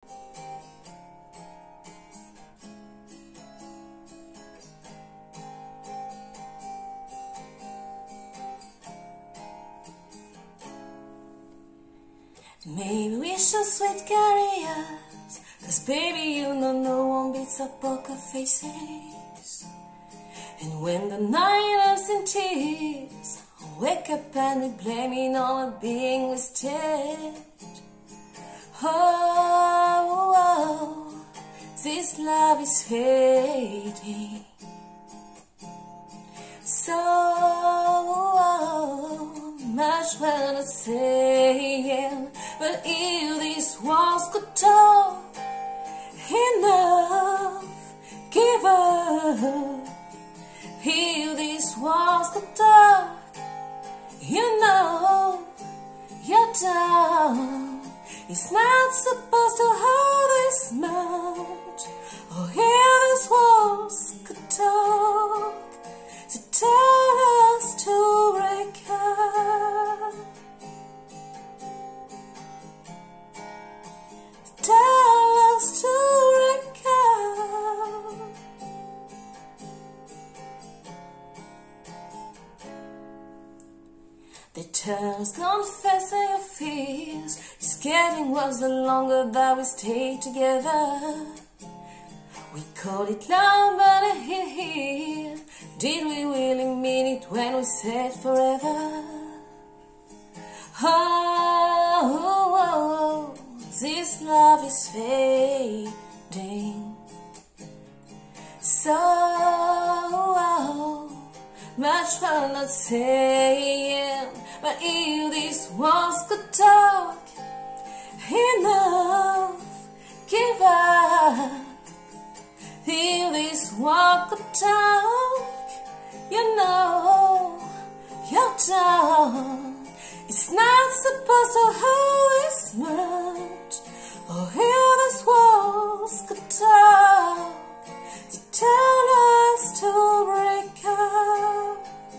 Maybe we should switch careers, 'cause baby you know no one beats our poker faces. And when the night ends in tears, I wake up and we blaming on our being wasted. Oh, this love is fading. So much when I'm saying, but if these walls could talk, enough, give up. If these walls could talk, you know you're done. It's not supposed to hurt this much. Oh, if these walls could talk, to tell us to break up, to tell us to break up. They tell us confess your fears. It's getting worse the longer that we stay together. We call it love, but I hear. Did we really mean it when we said forever? Oh, this love is fading. So much for not saying, but if these walls could talk, enough, give up. If this walk could talk, you know you're done. It's not supposed to hurt this much. Oh, if these walls could talk, to tell us to break up.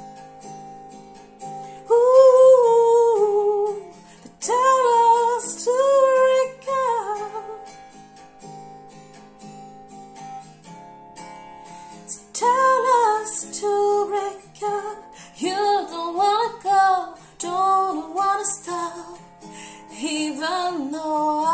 Ooh, to tell us to break up. Tell us to break up. You don't wanna go, don't wanna stop, even though I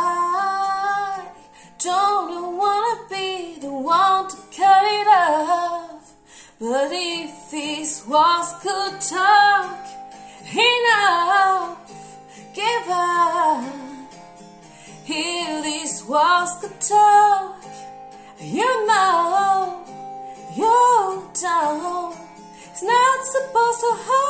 don't wanna be the one to cut it off. But if these walls could talk, enough, give up. If these walls could talk, you know you're down. It's not supposed to hurt.